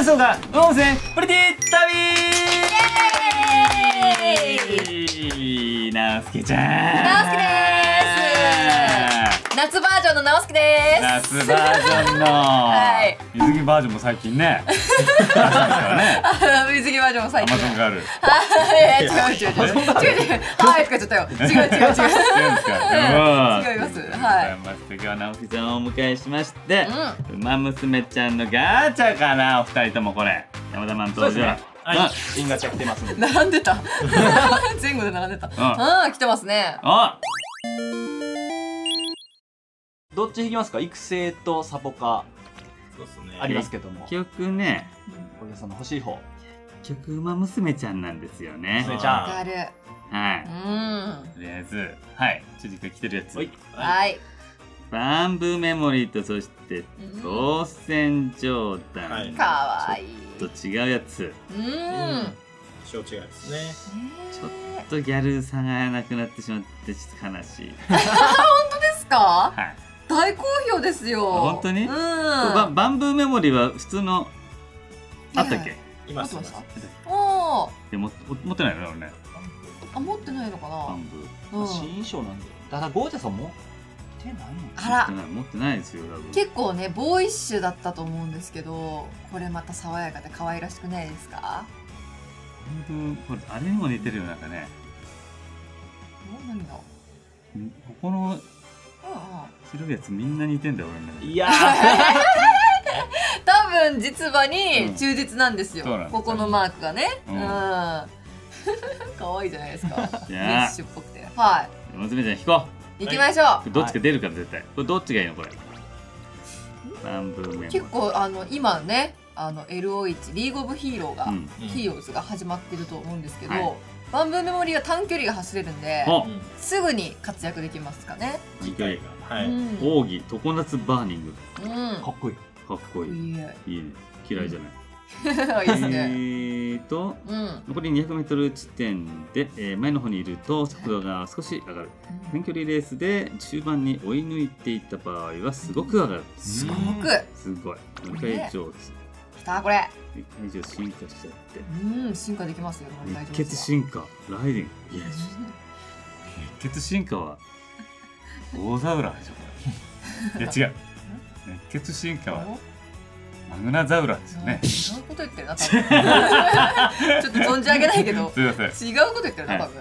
ですが温泉プリティ旅なおすけちゃん。 なおすけです。夏バージョンのなおすけです。 夏バージョンの、はい、水着バージョンも最近ね。 水着バージョンも最近。 アマゾンがある。 違う。はい、使っちゃったよ。違う。違います。はい。 今日はなおすけちゃんをお迎えしまして、ウマ娘ちゃんのガチャかな、お二人ともこれ。山田マン登場。 はい、インガチャ来てますね。 並んでた。前後で並んでた。来てますね。 どっち引きますか？育成とサポカありますけども。 結局ね、 小出さんの欲しい方。 結局ウマ娘ちゃんなんですよね。 娘ちゃん。 わかる。 はい。とりあえず、はい、辻君来てるやつ。 はい。 バンブーメモリーとそして当選状態。 かわいい。 ちょっと違うやつ。 小違いですね。 ちょっとギャルさがなくなってしまってちょっと悲しい。 本当ですか？はい。大好評ですよ。 本当に？バンブーメモリーは普通のあったっけ？ います。 おお。 でも持ってないの俺ね。 あ、持ってないのかな。 バンブー。新衣装なんで。ただゴージャさん持ってないの？ あら。 持ってないですよ。 結構ねボーイッシュだったと思うんですけど、これまた爽やかで可愛らしくないですか？ これあれにも似てるよなんかね。 何だ？ ここの白いやつみんな似てんだよ俺の中で。 いや多分実話に忠実なんですよ。ここのマークがね。可愛いじゃないですか。メッシュっぽくて。はい。 娘ちゃん引こう。行きましょう。 どっちか出るから絶対。これどっちがいいのこれ。バンブーメモリー。 結構今ね。LO1 リーグオブヒーローが、ヒーローズが始まってると思うんですけど、バンブーメモリーは短距離が走れるんで、すぐに活躍できますかね。 短距離が。はい。奥義常夏バーニング。 かっこいい。 かっこいい。いいね。嫌いじゃない。 いいですね。 残り 200m 地点で前の方にいると速度が少し上がる。短距離レースで中盤に追い抜いていった場合はすごく上がる。 すごく。 すごい。2回以上。 きたこれ。 2回以上進化しちゃって。 進化できますよ。 熱血進化。ライディング。いや。熱血進化は大ザウラーでしょこれ。いや違う。熱血進化はマグナザウラーですよね。 違うこと言ってるな多分。ちょっと存じ上げないけど。 すみません。 違うこと言ってるな多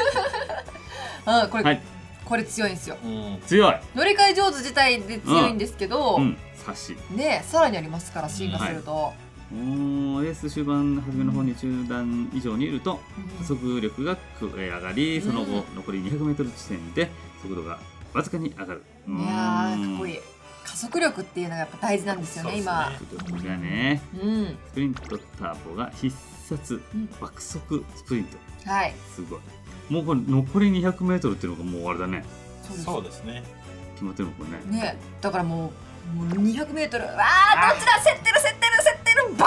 分。これ強いんですよ。 強い。 乗り換え上手自体で強いんですけど、ねさらにありますから進化すると。 レース終盤初めの方に中段以上にいると加速力が上がり、その後残り 200m 地点で速度がわずかに上がる。 いやーかっこいい。加速力っていうのがやっぱ大事なんですよね今。 これがね、スプリントターボが必殺爆速スプリント。 はい。 すごい。もうこれ残り 200m っていうのがもうあれだね。 そうですね。 決まってるのこれね。 ね、だからもう 200m。わあどっちだ？競ってるバ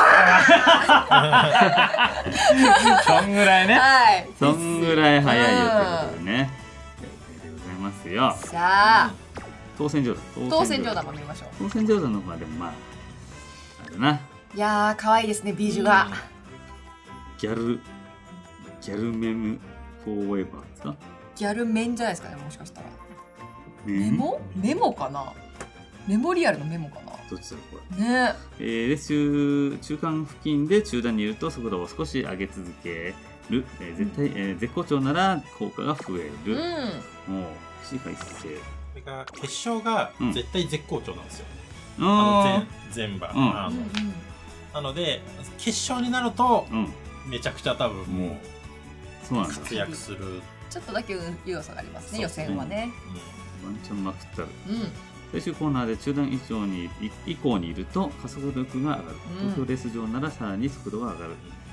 ーン。 そんぐらいね。 はい。 そんぐらい速いよってことでね。でございますよ。 さあ。 当選状態。 当選状態も見ましょう。 当選状態の方がでもまああれな。 いやー可愛いですねビジュが。 ギャルメムフォーエバーですか？ ギャルメンじゃないですかねもしかしたら。メモかな。メモリアルのメモかな。 どっちだろうこれ。 ね。 レース中間付近で中段にいると速度を少し上げ続ける。絶好調なら効果が増える。もう起死回生。 決勝が絶対絶好調なんですよ。全馬。なので決勝になるとめちゃくちゃ多分もう活躍する。 ちょっとだけ要素がありますね予選はね。 ワンチャンまくったら。最終コーナーで中段以降にいると加速力が上がる。東京レース場ならさらに速度が上がる。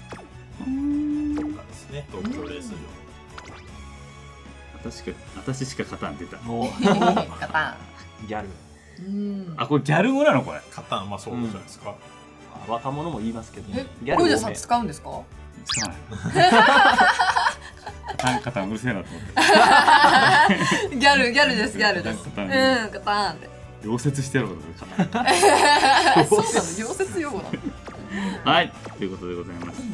ですね東京レース場。 私しか勝たん出た。 勝たん。 ギャル。 あこれギャル語なのこれ。 勝たんまあそうじゃないですか。若者も言いますけど。 ゴージャさん使うんですか？ 使わない。カタンうるせえなと思って。 ギャルですギャルです。カタンって。 溶接してやろうかと思って。 そうなの溶接用語なの。 はい、ということでございまして、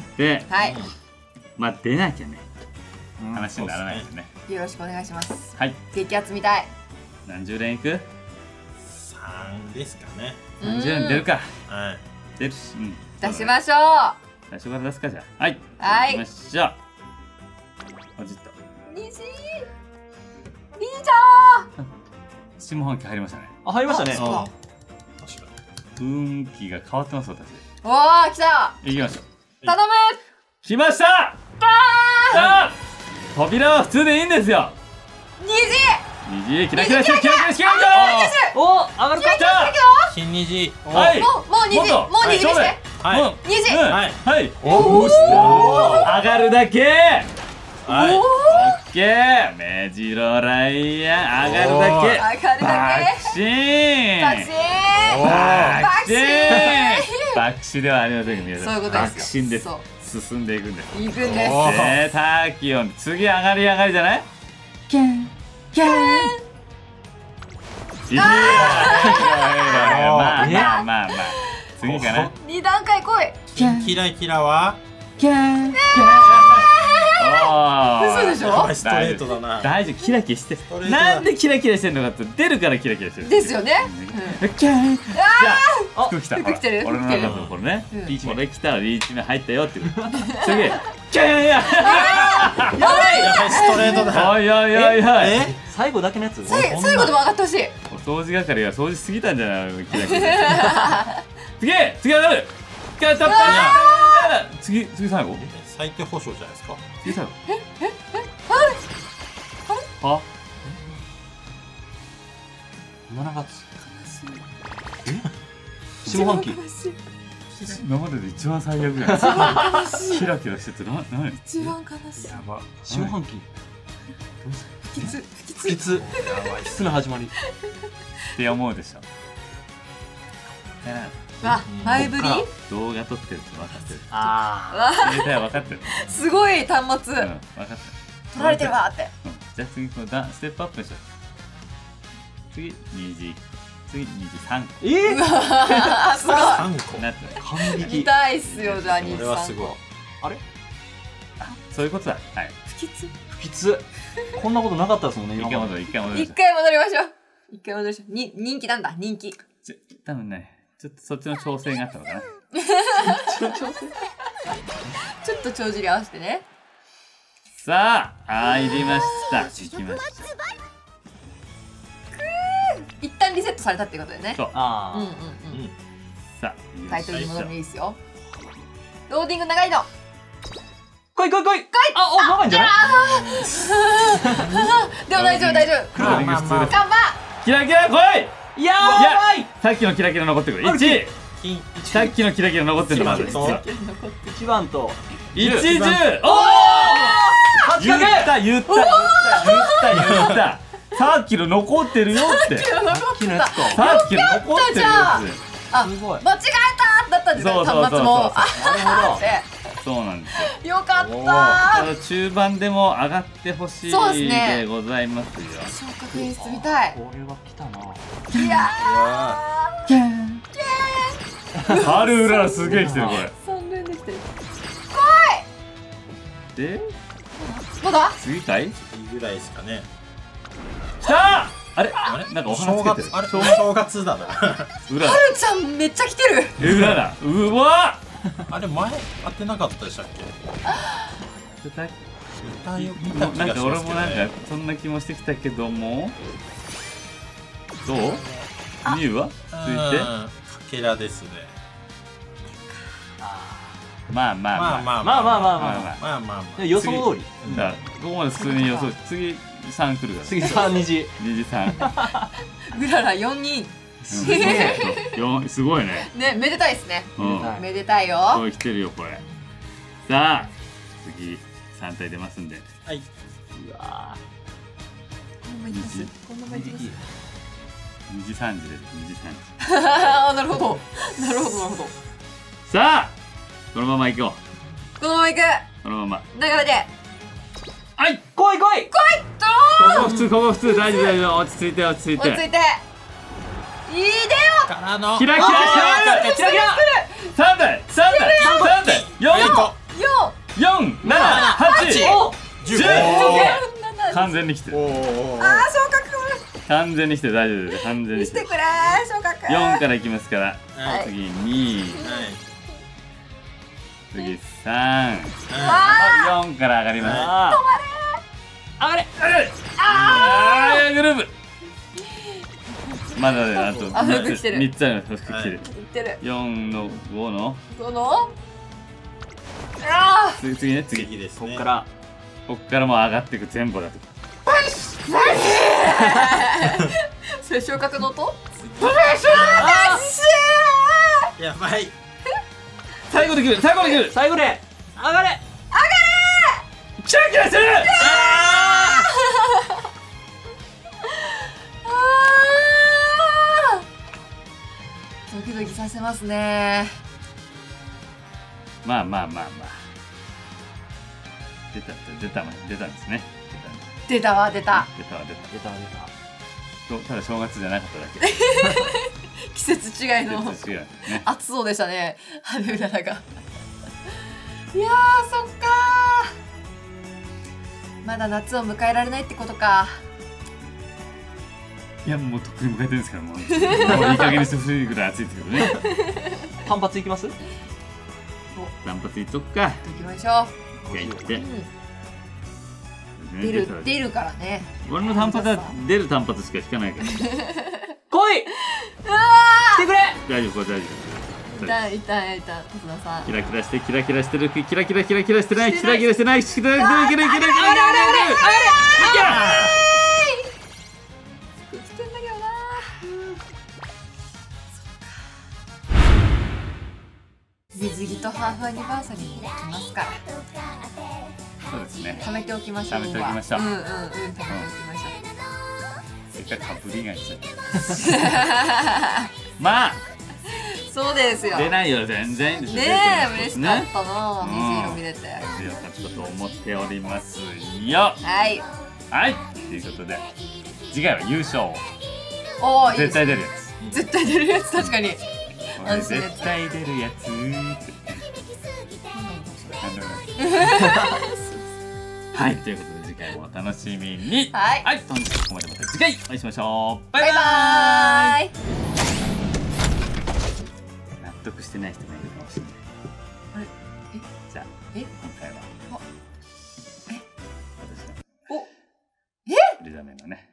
まあ出なきゃね話にならないですね。 よろしくお願いします。 はい。 激アツみたい。 何十連いく ？3ですかね。 何十連出るか。 はい。 出る。 出しましょう。 最初から出すかじゃあ。はい。 はい。 行きましょう。あ、じった。 虹。リーちゃん。 下半期入りましたね。 あ、入りましたね。 確かに。雰囲気が変わってます私。 おー、来た。 行きましょう。 頼む。 来ました。あー。扉は普通でいいんですよ。虹キラキラしてキラキラしてお、上がるか。 金虹。 はい。 もう虹して。 はい。 虹。 はい。おお。上がるだけ。 はい。 オッケー。目白ライアン上がるだけ。 上がるだけ。 爆心。爆心ではありません皆さん。 そういうことです。 爆心です。進んでいくんです。 行くんです。 ターキオン次上がりじゃないキャンキャンまあ次かな。 2段階来い。 キラキラはキャン嘘でしょ。 ストレートだな。 大丈夫。キラキラしてなんでキラキラしてんのかって出るからキラキラしてるですよね。 キャン。 服来てる。 俺の中のこれね。これ来たらリーチ目入ったよっていう。次キャンや。 やばいストレートだ。 おいおいおいおい。 最後だけのやつ。 最後でも上がってほしい。 お掃除係が掃除しすぎたんじゃないのキラキラ。次上がる。次最後。 最低保証じゃないですか。 次最後。は 7月。下半期。 今までで一番最悪じゃないキラキラしてて何一番悲しい。 やば。下半期。 不吉。 やばい。質の始まり。 って思うでしょ。 前振り？ 動画撮ってると分かってる。 ああ。分かってる。 すごい端末。 分かってる。 撮られてるわって。 じゃあ次このステップアップでしょ。次虹。次虹3個。 すごい。 3個。 なってる。 感激。 見たいっすよじゃあ虹3個。 これはすごい。 あれ？ そういうことだ。はい。 不吉。 不吉。こんなことなかったですもんね。 一回戻りましょう。 一回戻りましょう。人気なんだ人気。 多分ね。ちょっとそっちの調整があったのかな。 ちょっと帳尻合わせてね。 さあ入りました。行きました。 一旦リセットされたってことでね。 そう。さあタイトルに戻るのいいですよ。ローディング長いの。 来い。あ、長いんじゃない？ でも大丈夫。 ローディング普通です。キラキラ来い。 やばい。 さっきのキラキラ残ってくる。1。さっきのキラキラ残ってるのまず。 1番と 10。おお。言った。さっきの残ってるよって。 さっきのやつか。 さっきの残ってるやつ。すごい。間違えただったんですよ。端末も。なるほど。 そうなんですよ。よかった。 中盤でも上がってほしいでございますよ。 昇格演出見たい。 これは来たな。 いやー。春うららすげえ来てるこれ。 3連できてる。来い。 で。 まだ？ 次かい？ ぐらいですかね。 来た。あれ？なんかお花つけてる。 正月だな。 うららちゃんめっちゃ来てる。 うらら。うわ。 あれ前当てなかったでしたっけ？ なんか俺もなんかそんな気もしてきたけども。どう？ミュウは？ついて。 かけらですね。 まあ予想通り。 だここまで普通に予想。次3来るから。 次3虹。 虹3。 うらら4人。 すごいね。 ね、めでたいですね。めでたいよ。 これ来てるよこれ。さあ次3体出ますんで。 はい。 うわ。 虹3時です。虹3時。 なるほど。 さあこのまま行こう。このまま行く。 このまま。 流れで。 はい。来い。 ここ普通大丈夫。落ち着いて。 いいでよ。 からのキラキラキラキラ3台4、7、8、10完全に来てる。 昇格完全に来てる、大丈夫です。完全に来てる。 してくれ昇格 4からいきますから、次2、次3、4から上がります。 上がれグループまだね、あと服着てる 3つあります。服着てる。 いってる 4の5のどのあ次ね、次ですね。 こっからもう上がっていく、全部だと。 それ昇格の音やばい。 最後できる、最後できる。 最後で上がれキラキラしてる。 ドキドキさせますね。 まあ出たんですね。 出たわ出たただ正月じゃなかっただけ。 季節違いの季節違いね。 暑そうでしたね、春うららが。いやー、そっかー、まだ夏を迎えられないってことか。 いや、もうとっくに迎えてるんですから、もういい加減にしてほしいぐらい暑いですけどね。 単発いきます？ 単発いっとくか。 行きましょ一回行って。 出るからね。 俺の単発は出る単発しか引かないから。 来い！来てくれ！ 大丈夫、これ大丈夫。 いた、細田さん。 キラキラしてる、キラキラしてない、キラキラしてない、キラキラしてない。 水着とハーフアニバーサリーに行きますから。 そうですね。 貯めておきましょう。 貯めておきましょう。 貯めておきましょう。 せっかくカップリーガンしちゃう。まあ。 そうですよ。 出ないよ、全然いいですよ。 ねえ、嬉しかったな、水色見れて。 強かったと思っておりますよ。 はい。 はい、ということで、次回は優勝を。 おお、 絶対出るやつ。 絶対出るやつ、確かに。 絶対出るやつ。はい、ということで次回もお楽しみに。 はい。 はい、本日はここまで、また次回お会いしましょう。バイバーイ。納得してない人がいるかもしれない。 あれ？ じゃあ、今回は私のプリザメのね。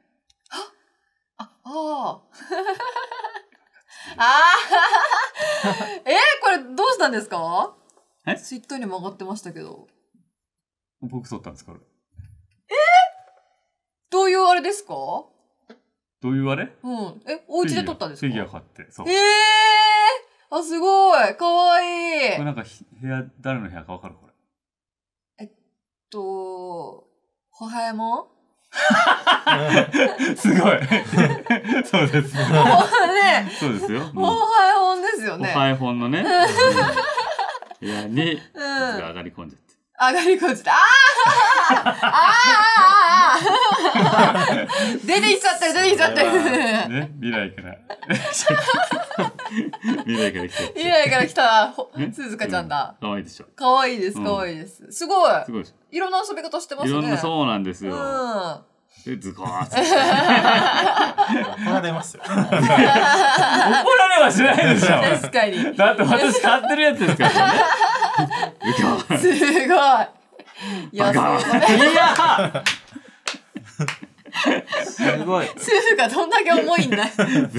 これどうしたんですか？ え？ ツイッターにも上がってましたけど。 僕撮ったんですか、これ。 どういうあれですか？ どういうあれ？ うん。お家で撮ったんですか？ フィギュア買って。そう。 あ、すごい。かわいい。 これなんか部屋、誰の部屋かわかる？これ。 ほはやもん？ すごい。そうです。ね。そうですよ。 ほはやもんですよね。 ほはやもんのね。部屋に上がり込んじゃって。 上がり込んじゃって。出てきちゃってる。 ね、未来から来た鈴鹿ちゃんだ。 可愛いでしょ。 可愛いです。すごい。いろんな遊び方してますね。 いろんな、そうなんですよ。ズコーッ。 怒られますよ。 怒られはしないでしょ。 確かに。 だって私買ってるやつですからね。 すごい。いや、 すごい。 鈴鹿どんだけ重いんだ。い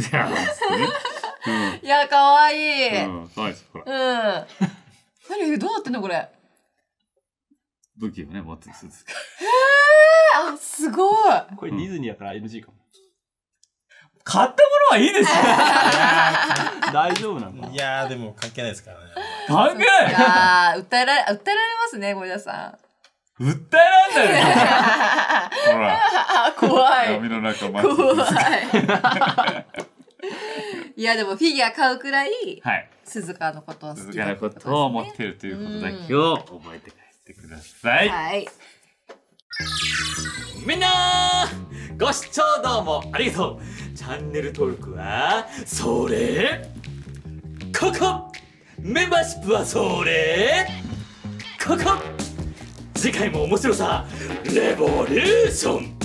や、かわいい。 かわいいです。ほら。 何、どうなってんのこれ。 武器をね、持ってる鈴鹿。 あ、すごい。 これディズニーやから NG かも。 買ったものはいいですよ。 大丈夫なの？ いやー、でも関係ないですからね。 関係ない。 いやー、訴えられますね、森田さん。訴えられないよ。ほら。 怖い。 闇の中怖い。いや、でもフィギュア買うくらい、鈴鹿のことを好きなことを思ってるということだけを覚えて帰ってください。 はい。 みんなご視聴どうもありがとう。チャャンネル登録はそれここ、メンバーシップはそれここ。次回も面白さレボリューション。